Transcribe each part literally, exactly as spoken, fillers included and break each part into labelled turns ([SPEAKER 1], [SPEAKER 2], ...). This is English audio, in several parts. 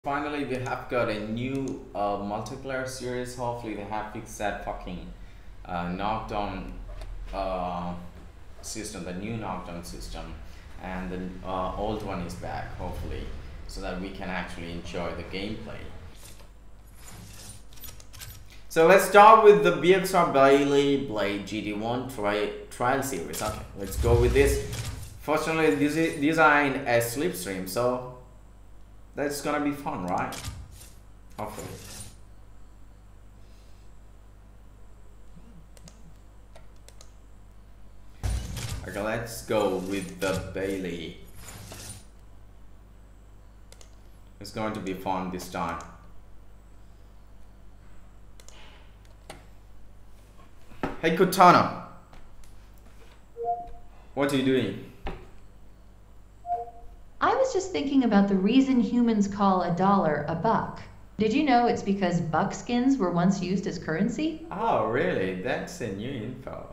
[SPEAKER 1] Finally, we have got a new uh, multiplayer series. Hopefully, they have fixed that fucking uh, knockdown uh, system, the new knockdown system, and the uh, old one is back, hopefully, so that we can actually enjoy the gameplay. So let's start with the B X R Bailey Blade G T one tri trial series. Okay, let's go with this. Fortunately, this is, these are in a slipstream, so that's gonna be fun, right? Hopefully. Okay, let's go with the Bailey. It's going to be fun this time. Hey Katana, what are you doing?
[SPEAKER 2] I was just thinking about the reason humans call a dollar a buck. Did you know it's because buckskins were once used as currency?
[SPEAKER 1] Oh, really? That's a new info.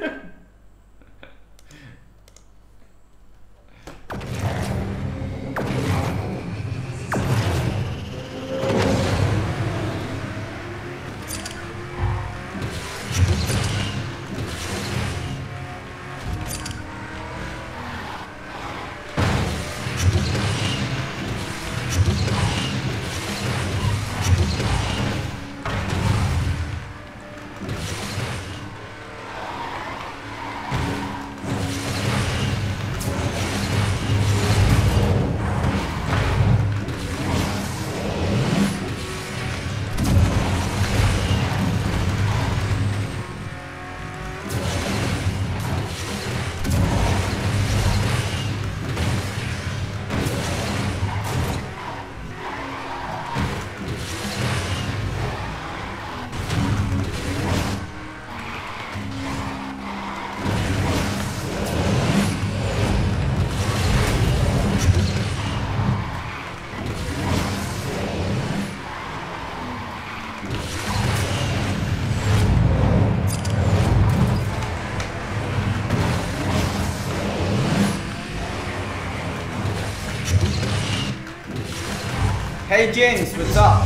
[SPEAKER 1] Hey James, what's up?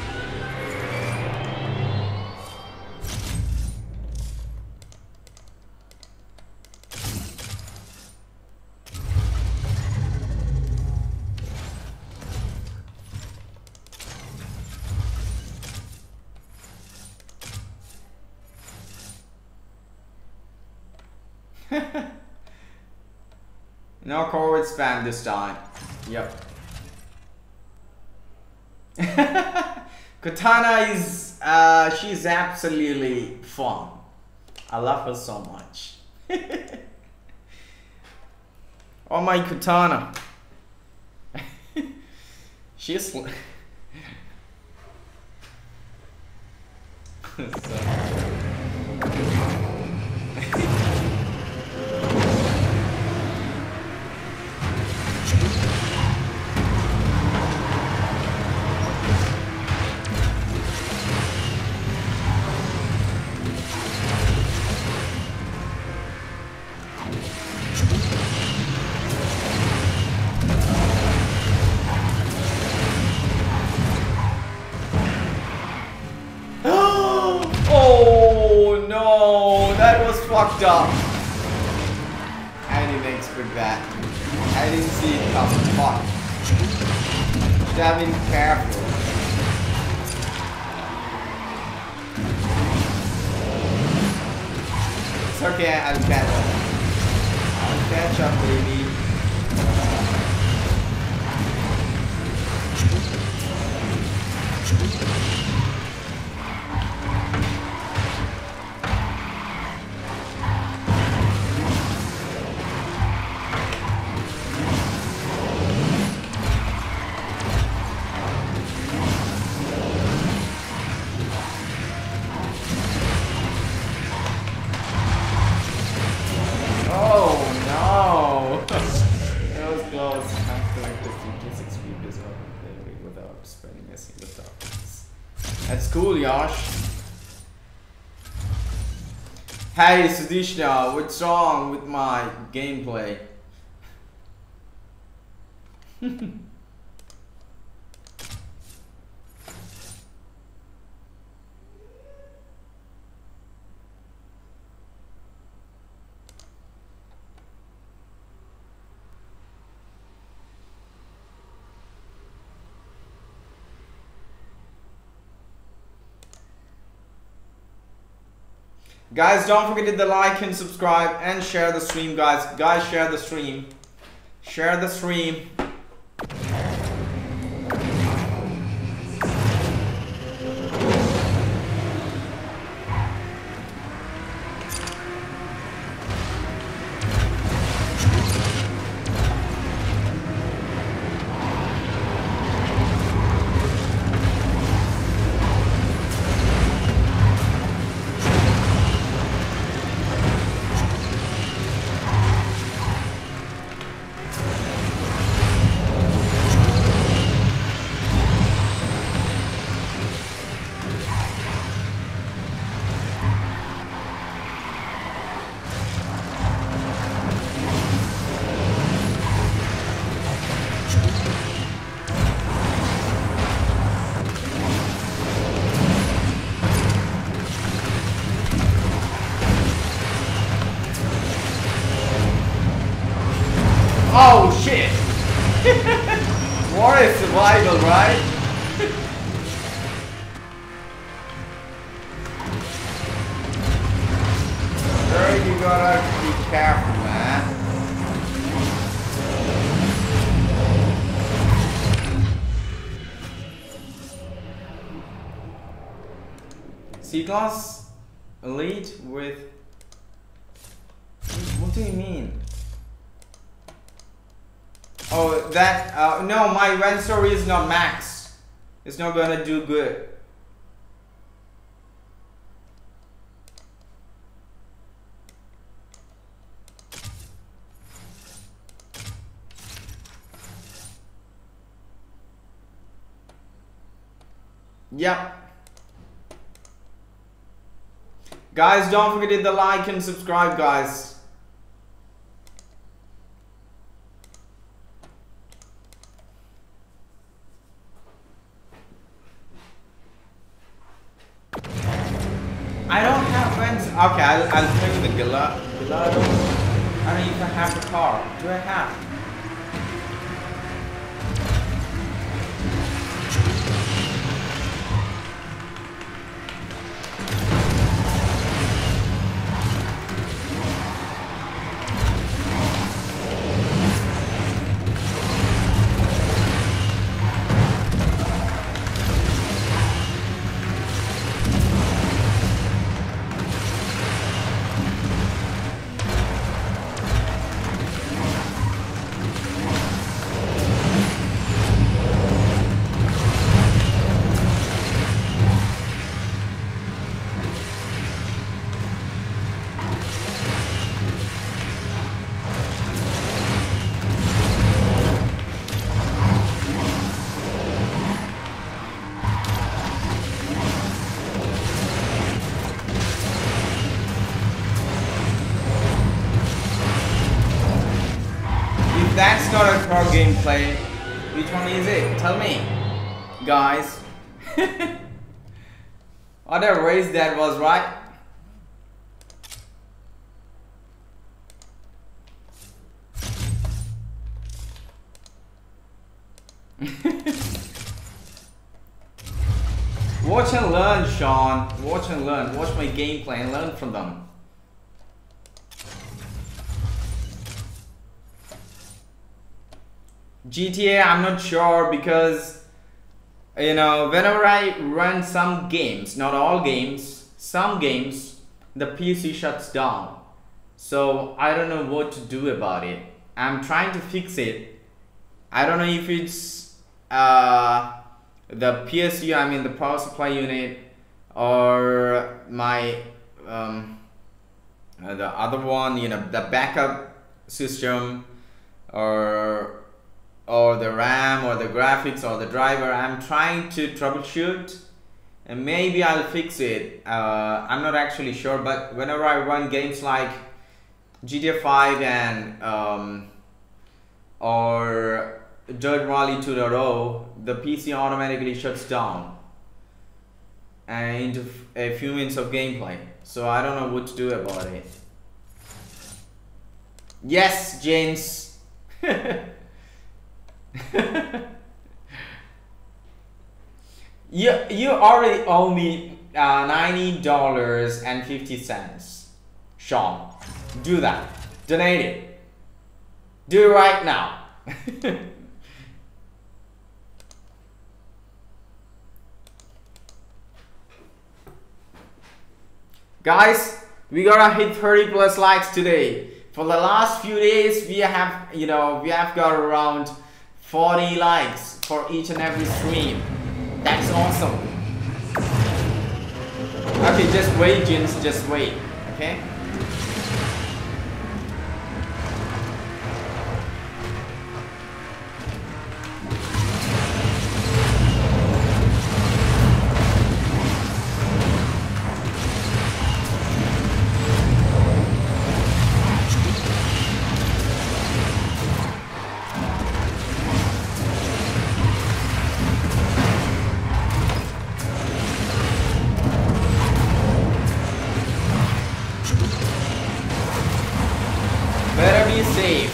[SPEAKER 1] No Corvid spam this time. Yep. Katana is, uh, she's absolutely fun. I love her so much. Oh my Katana. She's so fucked up. I didn't expect that. I didn't see it coming. Fuck. Should have been careful. It's okay, I'll catch up. I'll catch up, baby. That's cool, Yash. Hey, Sudishna, what's wrong with my gameplay? Guys, don't forget to hit the like and subscribe and share the stream, guys. Guys, share the stream. Share the stream. Oh shit! War is survival, right? There you gotta be careful, man. C-Class Elite with... What do you mean? Oh, that, uh, no, my event story is not maxed. It's not gonna do good. Yep. Guys, don't forget to hit the like and subscribe, guys. I don't have friends. Okay, I'll, I'll tell you the Gila. Gilado. I don't even have the car. Do I have? That's not a car gameplay. Which one is it? Tell me, guys. What a race that was, right? Watch and learn, Sean. Watch and learn. Watch my gameplay and learn from them. G T A, I'm not sure because, you know, whenever I run some games, not all games, some games, the P C shuts down. So I don't know what to do about it. I'm trying to fix it. I don't know if it's uh, the P S U, I mean the power supply unit, or my um, uh, the other one, you know, the backup system, or or the RAM, or the graphics, or the driver. I'm trying to troubleshoot, and maybe I'll fix it. Uh, I'm not actually sure, but whenever I run games like G T A five and um, or Dirt Rally two point oh, the P C automatically shuts down and into a few minutes of gameplay. So I don't know what to do about it. Yes, James. you you already owe me uh, ninety dollars and fifty cents. Sean, do that. Donate it. Do it right now. Guys, we gotta hit thirty plus likes today. For the last few days, we have, you know, we have got around forty likes for each and every stream. That's awesome. Okay, just wait, Jins, just wait. Okay. Better be safe.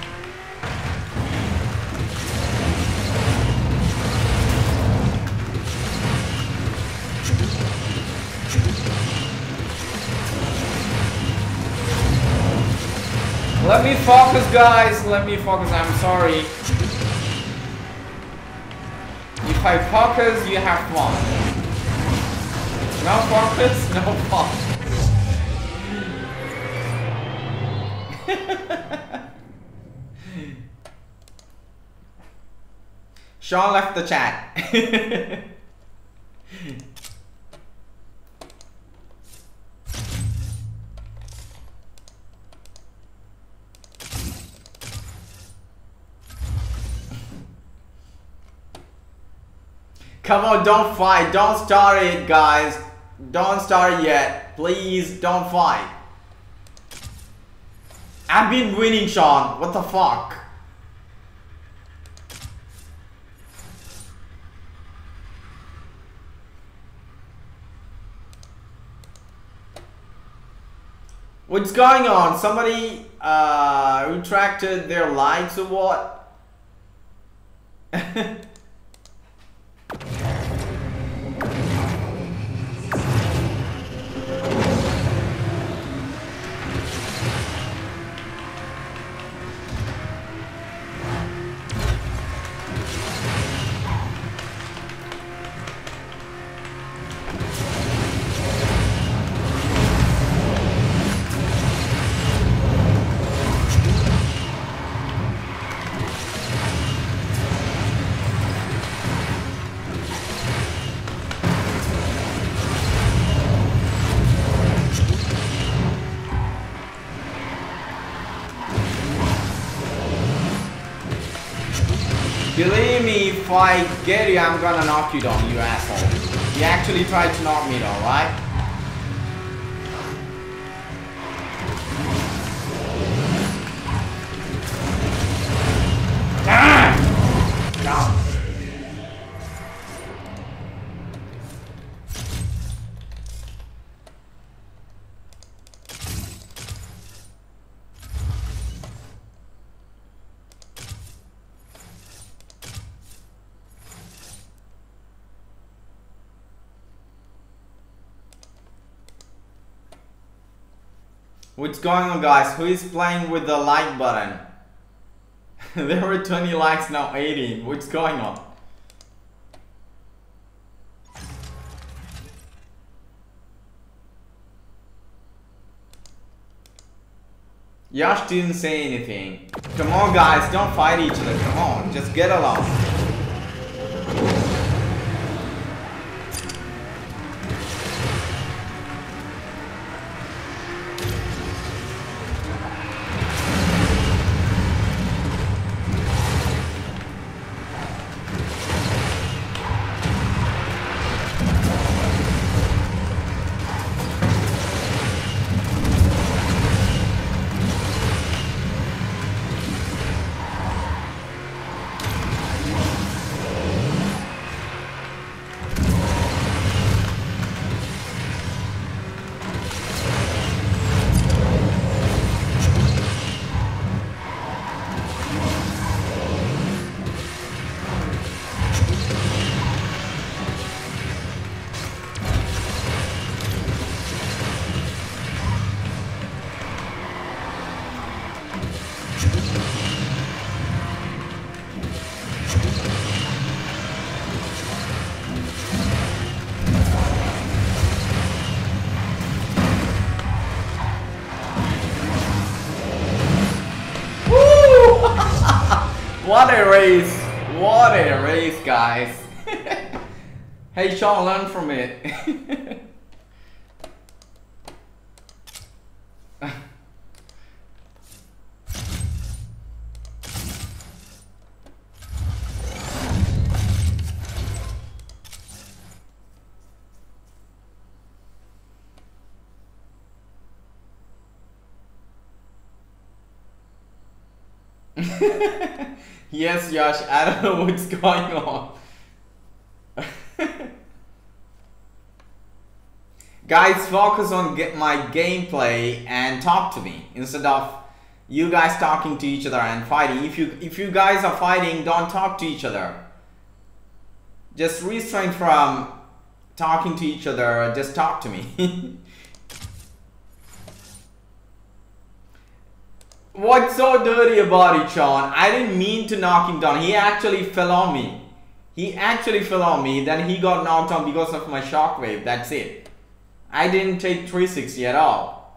[SPEAKER 1] Let me focus, guys. Let me focus. I'm sorry. If I focus, you have fun. No focus, no fun. Sean left the chat. Come on, don't fight. Don't start it, guys. Don't start it yet. Please, don't fight. I've been winning, Sean. What the fuck? What's going on? Somebody uh, retracted their likes or what? Believe me, if I get you, I'm gonna knock you down, you asshole. You actually tried to knock me down, right? Ah! No. What's going on, guys? Who is playing with the like button? There were twenty likes, now eighteen. What's going on? Yash didn't say anything. Come on, guys, don't fight each other. Come on, just get along. What a race! What a race, guys! Hey, Sean, learn from it. Yes, Yash, I don't know what's going on. Guys, focus on get my gameplay and talk to me instead of you guys talking to each other and fighting. If you if you guys are fighting, don't talk to each other. Just restrain from talking to each other. Just talk to me. What's so dirty about it, Sean? I didn't mean to knock him down. He actually fell on me. He actually fell on me. Then he got knocked down because of my shockwave. That's it. I didn't take three sixty at all.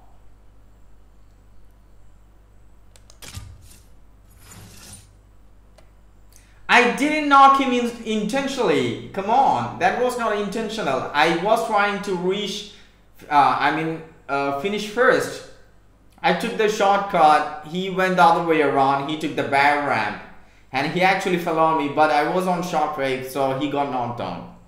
[SPEAKER 1] I didn't knock him in intentionally. Come on. That was not intentional. I was trying to reach, uh, I mean, uh, finish first. I took the shortcut, he went the other way around, he took the bad ramp, and he actually fell on me, but I was on shockwave, so he got knocked down.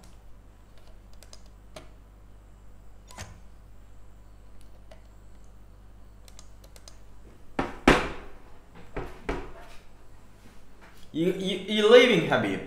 [SPEAKER 1] You, you, you're leaving, Habib.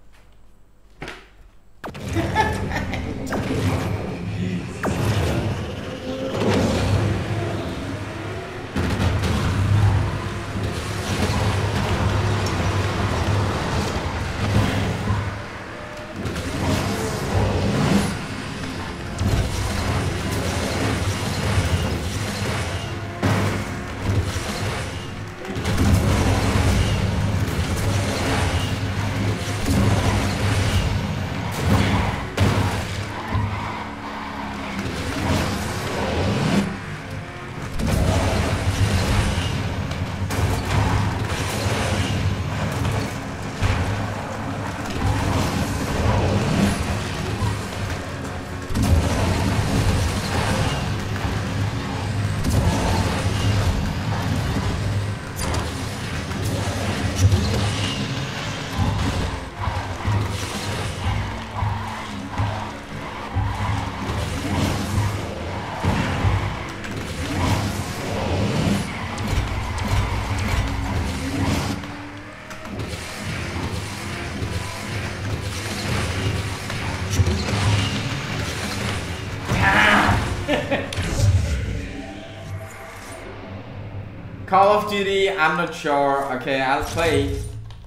[SPEAKER 1] Call of Duty, I'm not sure. Okay, I'll play.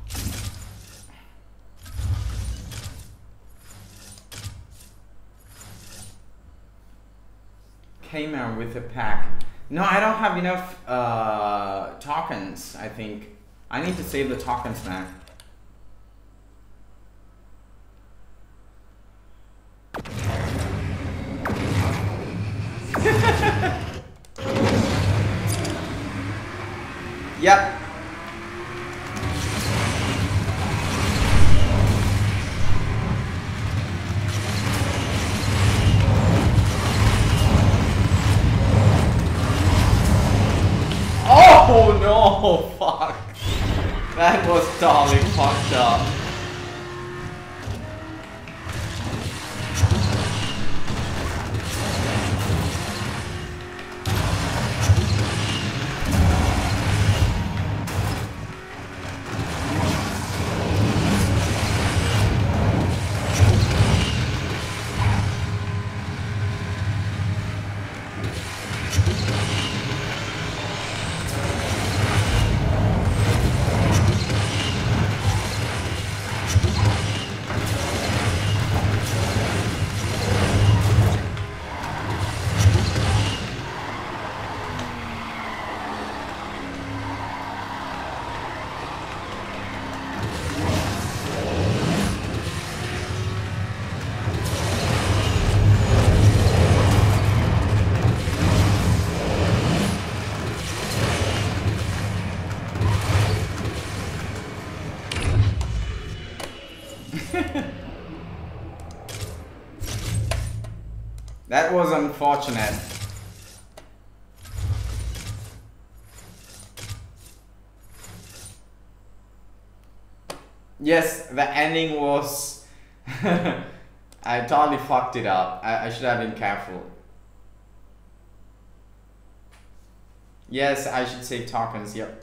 [SPEAKER 1] Came out with a pack. No, I don't have enough uh, tokens, I think. I need to save the tokens, man. Yep. Oh no, fuck. That was totally fucked up. That was unfortunate. Yes, the ending was... I totally fucked it up. I, I should have been careful. Yes, I should save tokens, yep.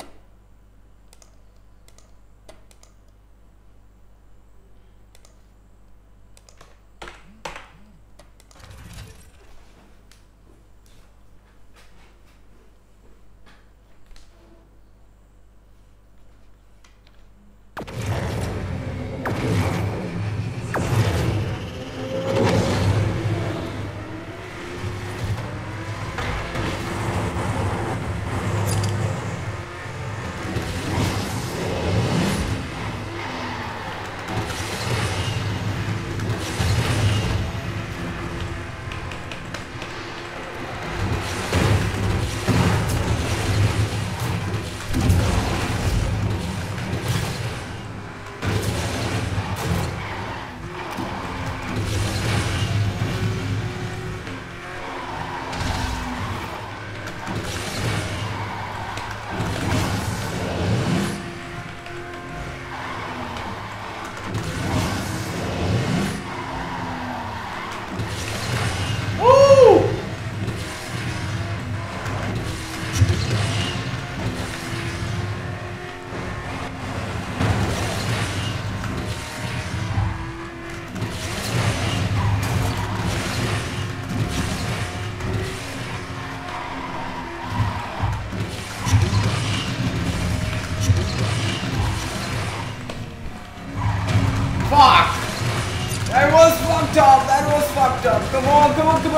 [SPEAKER 1] Fuck! That was fucked up! That was fucked up! Come on, come on, come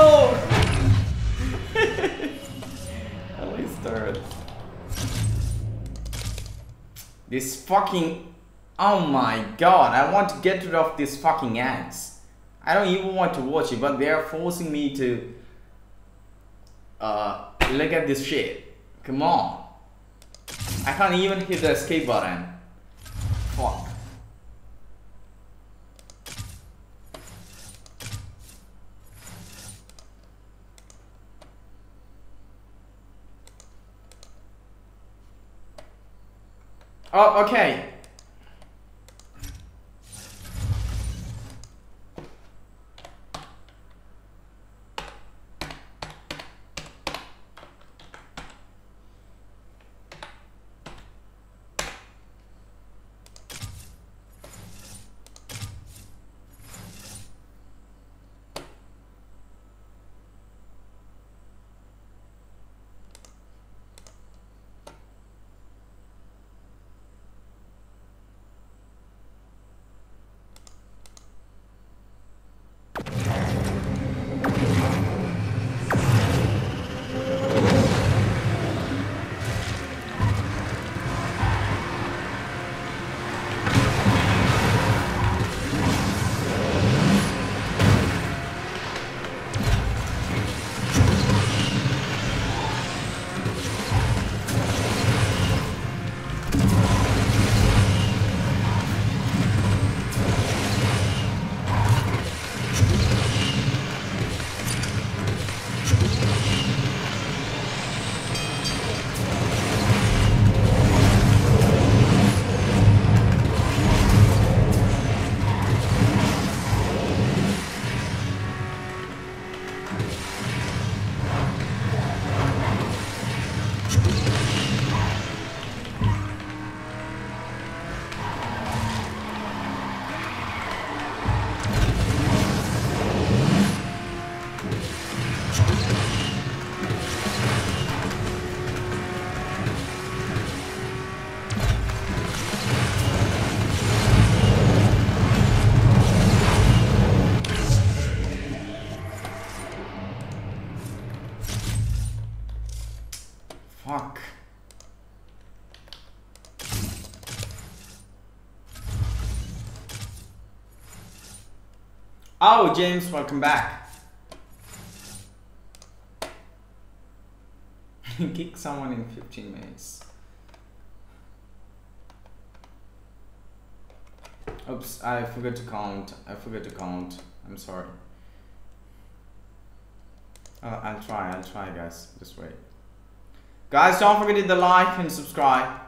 [SPEAKER 1] on! At least third. This fucking... Oh my god, I want to get rid of these fucking ads. I don't even want to watch it, but they are forcing me to... Uh, look at this shit. Come on. I can't even hit the escape button. Fuck. Oh, okay. Fuck. Oh, James, welcome back. Kick someone in fifteen minutes. Oops, I forgot to count. I forgot to count. I'm sorry. Uh, I'll try, I'll try, guys. Just wait. Guys, don't forget to hit the like and subscribe.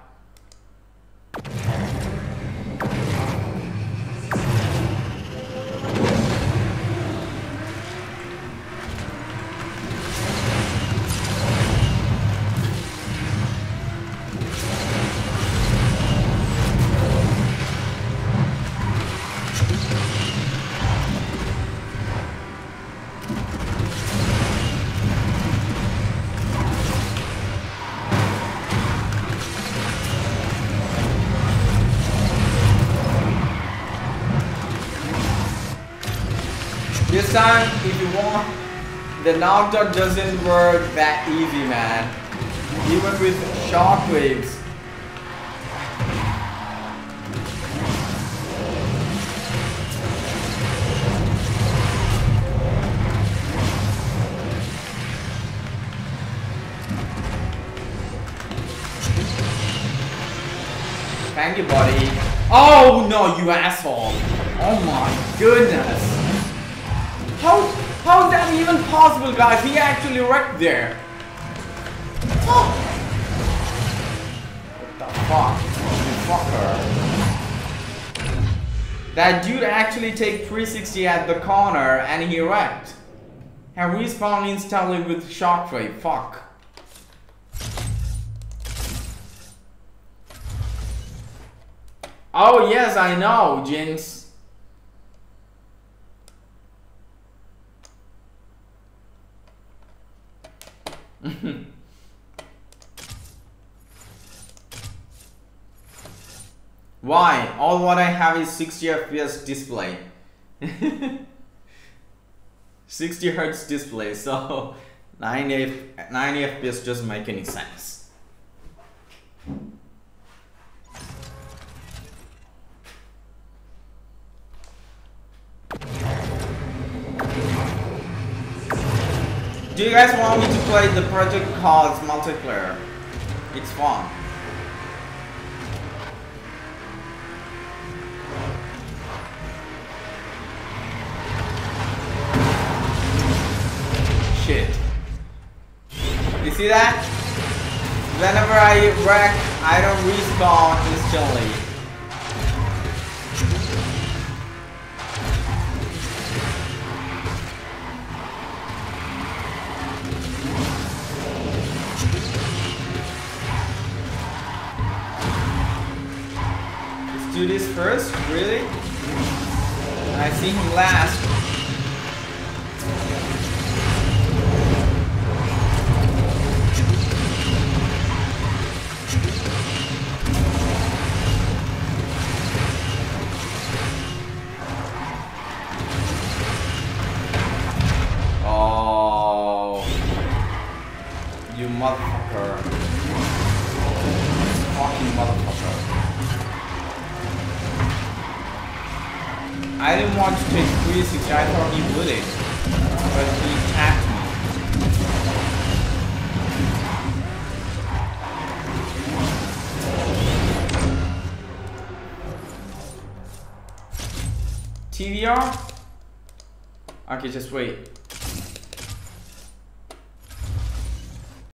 [SPEAKER 1] This time, if you want, the knockdown doesn't work that easy, man. Even with shockwaves. Thank you, buddy. Oh no, you asshole! Oh my goodness! How, how is that even possible, guys? He actually wrecked there. Oh. What the fuck? You fucker. That dude actually take three sixty at the corner and he wrecked. And respawn instantly with shockwave. Fuck. Oh yes, I know, Jinx. Why? All what I have is sixty F P S display. sixty hertz display, so ninety, ninety F P S doesn't make any sense. Do you guys want me to play the Project Cause multiplayer? It's fun. Shit. You see that? Whenever I wreck, I don't respawn instantly. Do this first, really? I see him last. Oh, you motherfucker. Fucking motherfucker. I didn't want to take three sixty, I thought he would it, but he tapped me. T V R? Okay, just wait.